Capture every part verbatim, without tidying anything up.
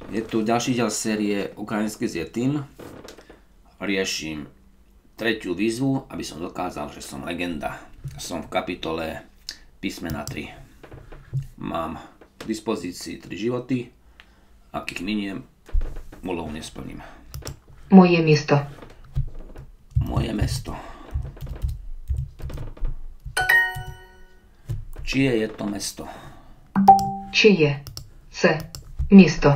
Je tu ďalší diel série Ukrajinsky s Yetim. Riešim tretiu výzvu, aby som dokázal, že som legenda. Som v kapitole písmena tri. Mám k dispozícii tri životy. Ak ich miniem, úlohu nesplním. Moje miesto. Moje mesto. Čie je to mesto? Чиє це місто?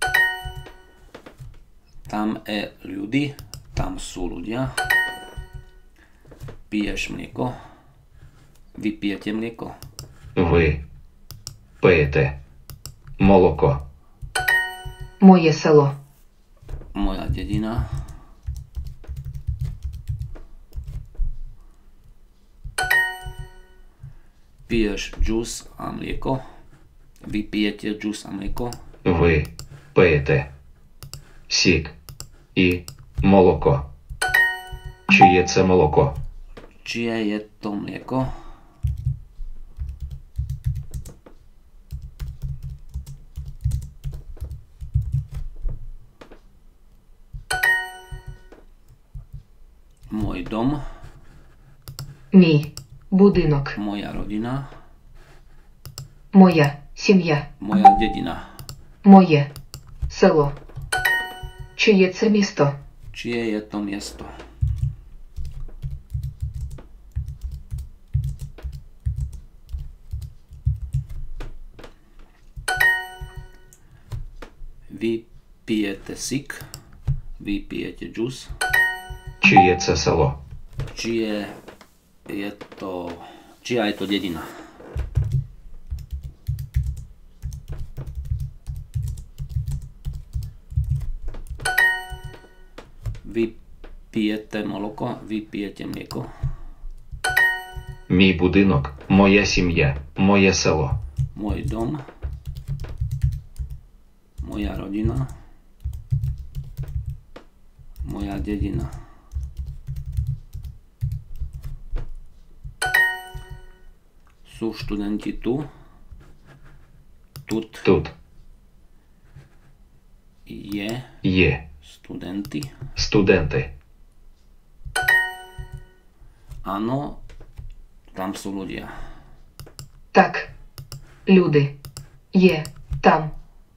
Tam je ľudí, tam sú ľudia. Piješ mlieko. Vy pijete mlieko. Ви пиєте молоко. Моє село. Moja dedina. Piješ džús a mlieko. Vy pijete džús a mlieko. Ви пиєте сік і молоко. Чиє це молоко? Čie je to mlieko? Môj dom, Мій будинок. moja rodina, Моя сім'я. moja dedina. Моє село. Чиє це місто? Čie je to miesto? Vy pijete sik, vy pijete džus. Чиє це село? Čie je to... Čia je to dedina? Vy pijete moloko, vy pijete mlieko. Мій будинок, моя сім'я, моє село. Môj dom, moja rodina, moja dedina. Sú študenti tu? Tut Тут je є studenty. студенти. Áno, tam sú ľudia. Так. Люди. Є там.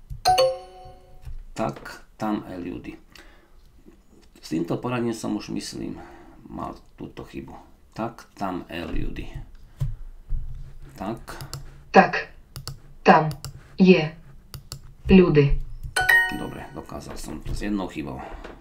Tak, tam aj ľudí. S týmto poradením som už, myslím, mal túto chybu. Tak, tam aj ľudí. Tak, Так. Там є люди. dobre, dokázal som to s jednou chybou.